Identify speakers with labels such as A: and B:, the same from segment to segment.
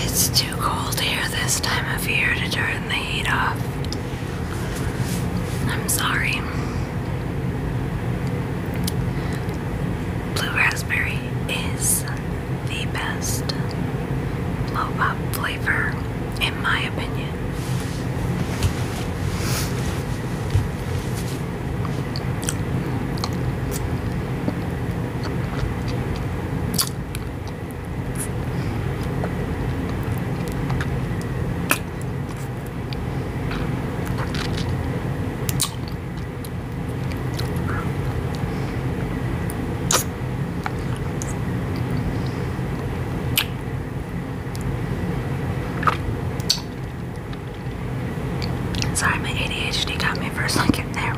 A: It's too cold here this time of year to turn the heat off. I'm sorry. Blue raspberry is the best Blowpop flavor, in my opinion. Sorry, my ADHD got me for a second there.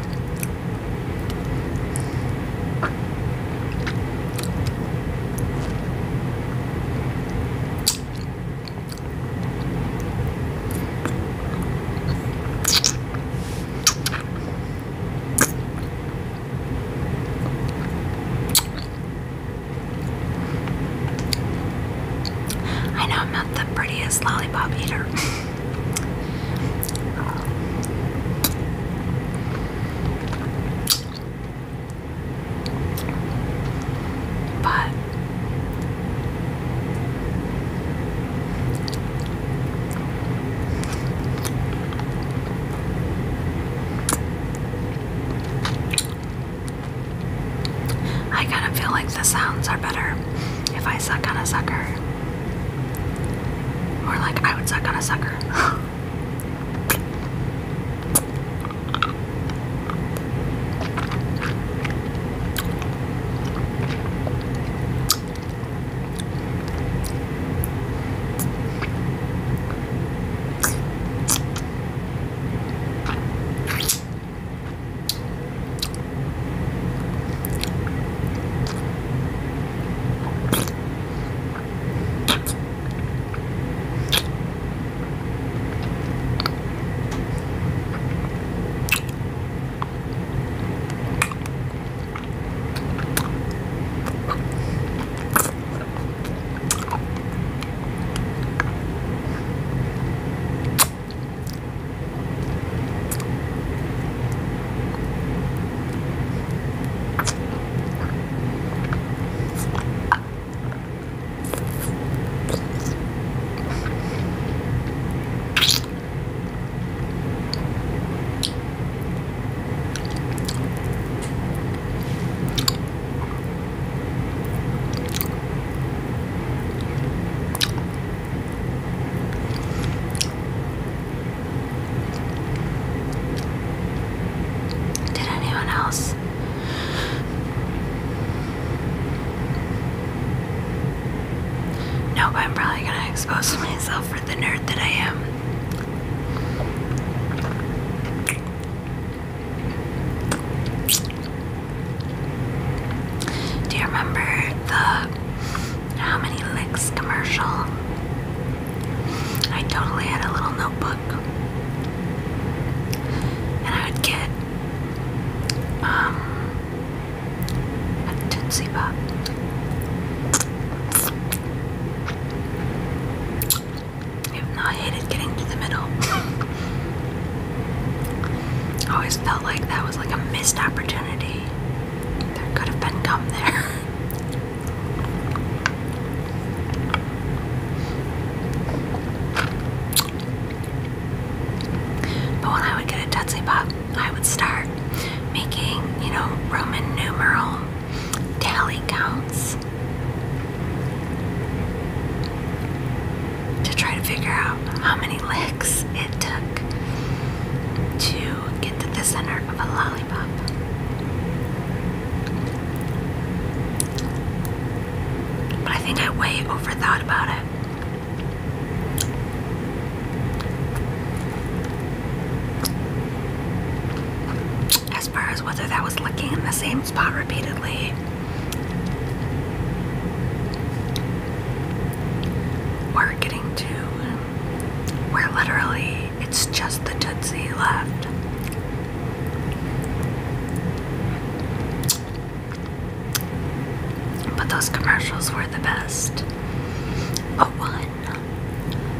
A: I know I'm not the prettiest lollipop eater. I kind of feel like the sounds are better if I suck on a sucker. More like I would suck on a sucker. Nope, I'm probably gonna expose myself for the nerd that I am. Do you remember the How Many Licks commercial? I totally had a little notebook. And I would get a Tootsie Pop. I hated getting to the middle. I always felt like that was like a missed opportunity. There could have been gum there. But when I would get a Tootsie Pop, I would start making, Roman numeral tally counts to try to figure out how many licks it took to get to the center of a lollipop. But I think I way overthought about it. As far as whether that was licking in the same spot repeatedly or getting to where literally it's just the Tootsie left. But those commercials were the best. Oh, one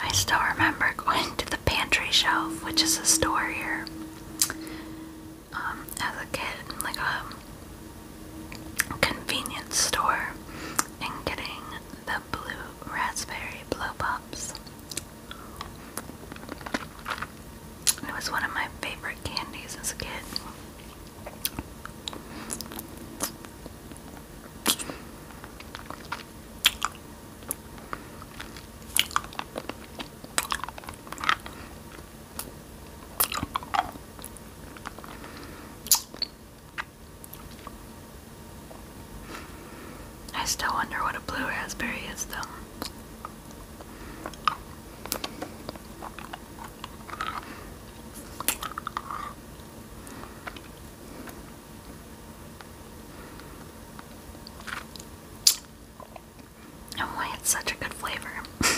A: I still remember going to the pantry shelf, which is a store here, as a kid, like a convenience store, and getting the blue raspberry Blowpops. It was one of my favorite candies as a kid. I still wonder what a blue raspberry is, though. And why it's such a good flavor.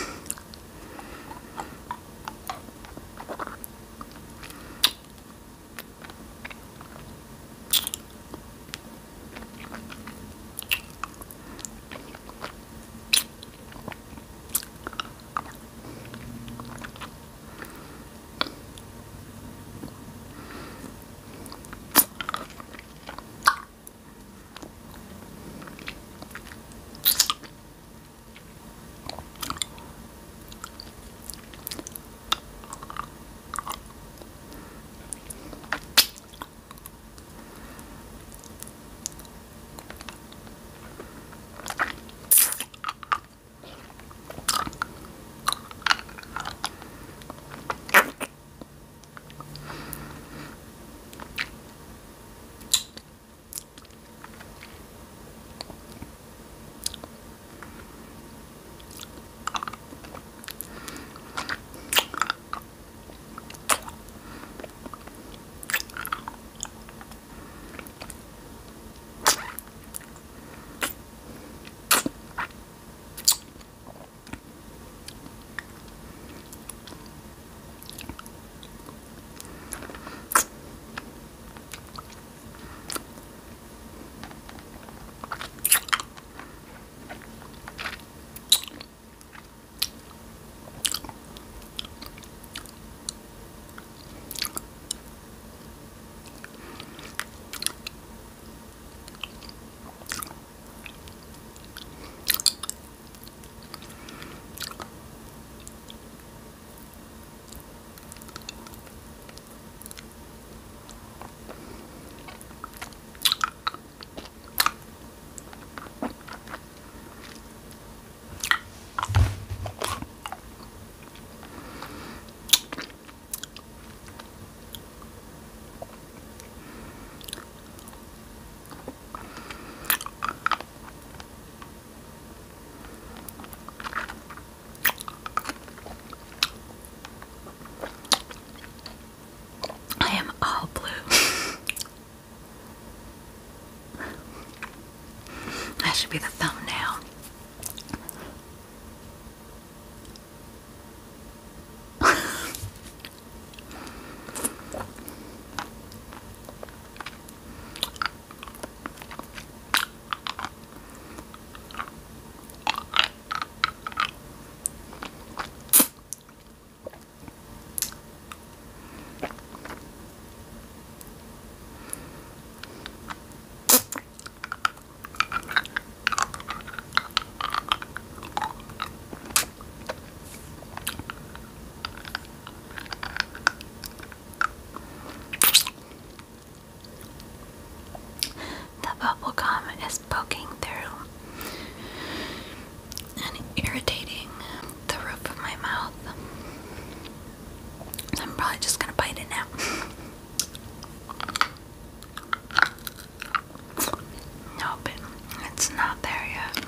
A: Should be the thumbnail. Bubble gum is poking through and irritating the roof of my mouth. I'm probably just gonna bite it now. Nope, it's not there yet.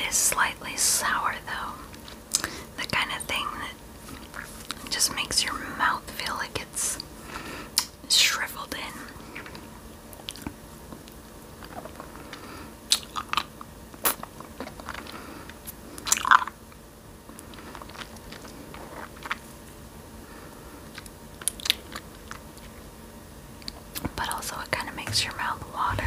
A: is slightly sour though. The kind of thing that just makes your mouth feel like it's shriveled in. But also it kind of makes your mouth water.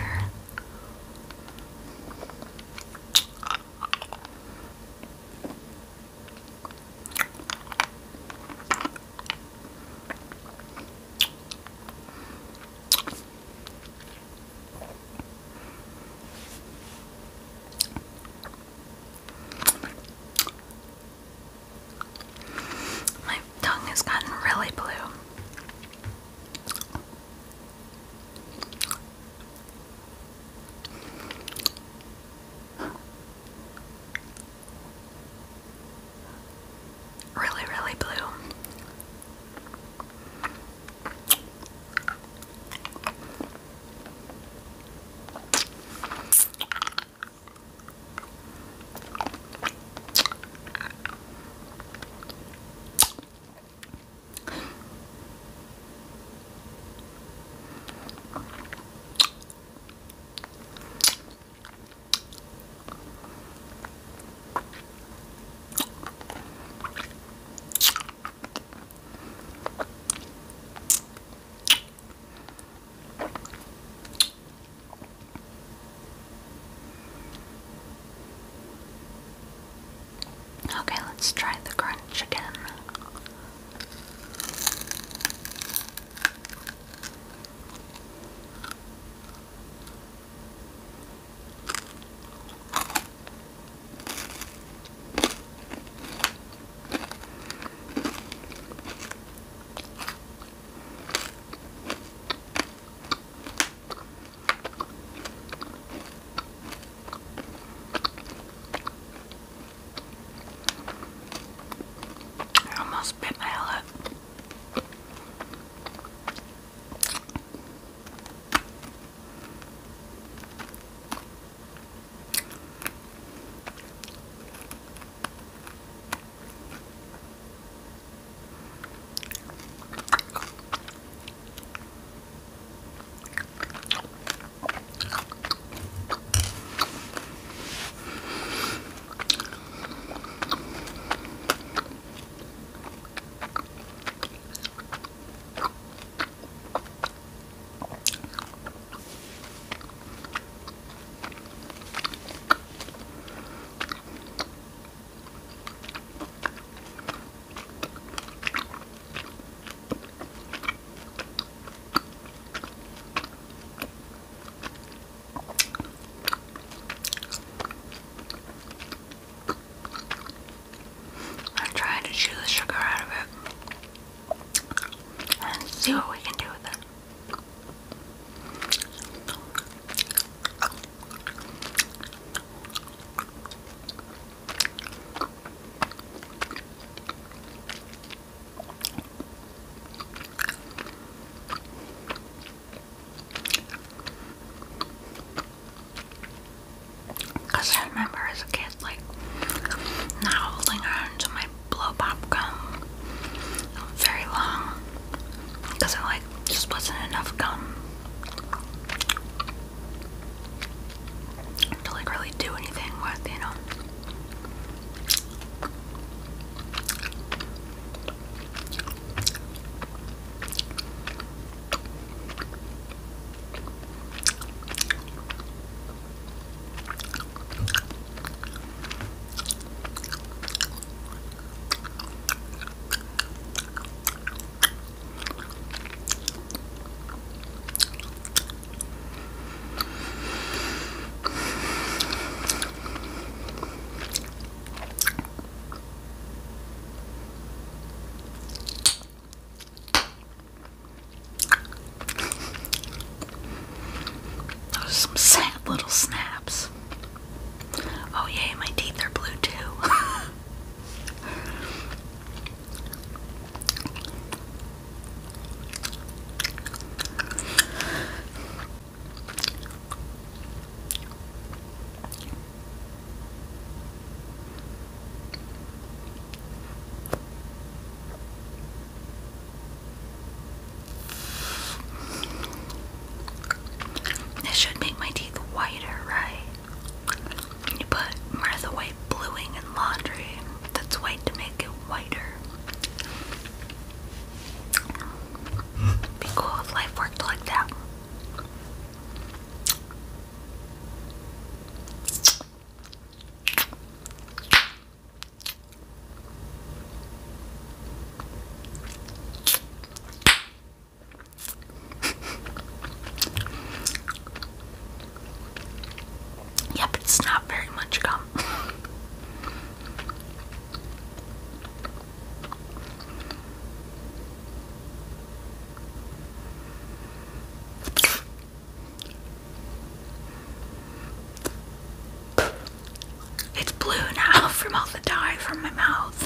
A: It's blue now from all the dye from my mouth.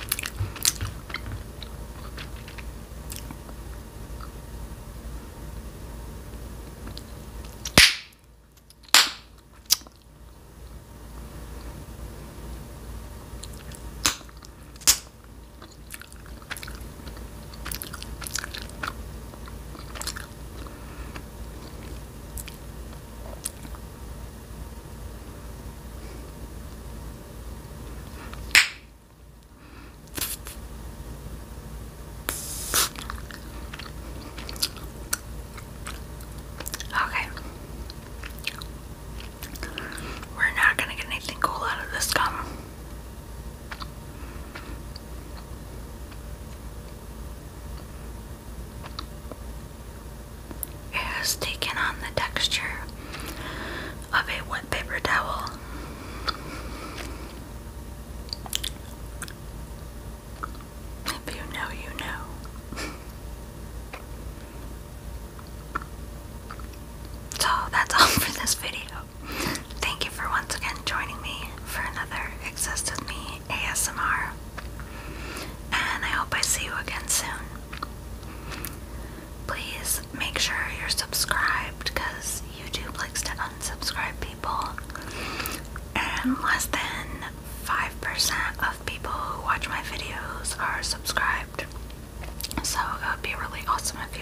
A: Okay. We're not gonna get anything cool out of this gum. It has taken on the texture of a wet paper towel. If you know, you know. So that's all for this video. Thank you for once again joining me for another Exist With Me ASMR. And I hope I see you again soon. Please make sure you're subscribed because YouTube likes to unsubscribe people. And less than 5% of people who watch my videos are subscribed. So it would be really awesome if